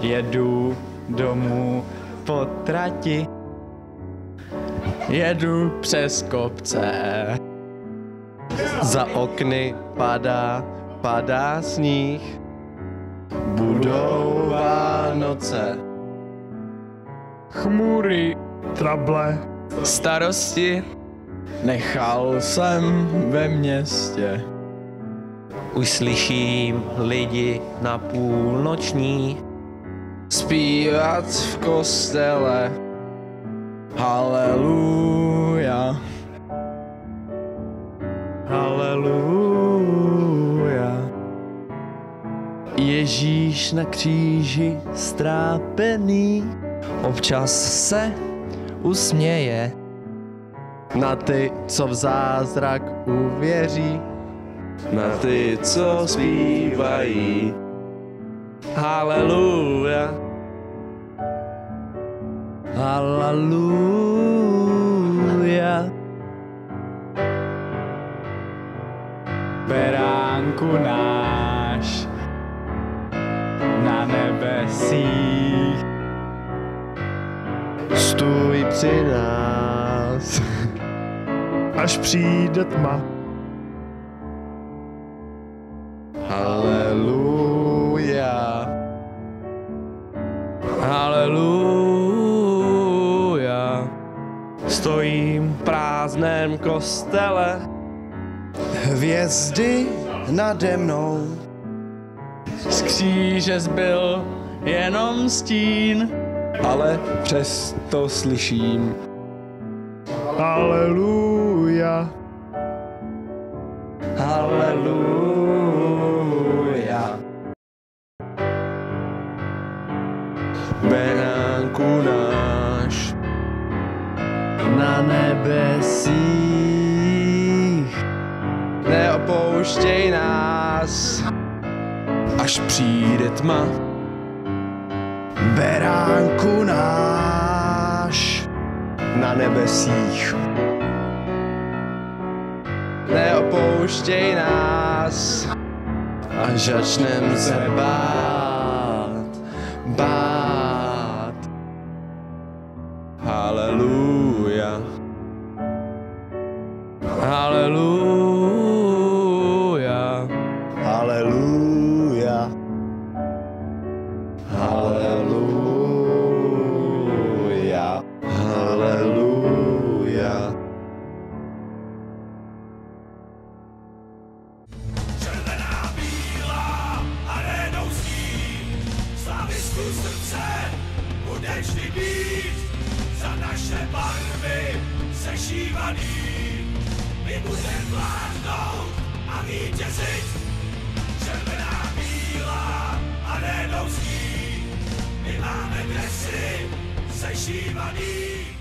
Jedu domů po trati, jedu přes kopce. Za okny padá sníh. Budou Vánoce. Chmury, Trable, starosti nechal jsem ve městě. Už slyším lidi na půlnoční Zpívat v kostele haleluja, haleluja. Ježíš na kříži strápený občas se usměje na ty, co v zázrak uvěří, na ty, co zpívají haleluja, haleluja. Beránku náš na nebesích, stůj při nás, až přijde tma. haleluja, haleluja. Stojím v prázdném kostele, hvězdy nade mnou, z kříže zbyl jenom stín, ale přesto slyším Haleluja, haleluja. beránku náš Na nebesích neopouštěj nás, až přijde tma. beránku náš na nebesích. Neopouštěj nás, až začnem se bát. Haleluja, haleluja, Haleluja, haleluja, haleluja. Červená, bílá, arénou sní, slavisku srdce bude vždy být, za naše barvy sešívaný. My budem vládnout a vítězit. Červená, bílá, arénou sní, my máme dresy sešívaný.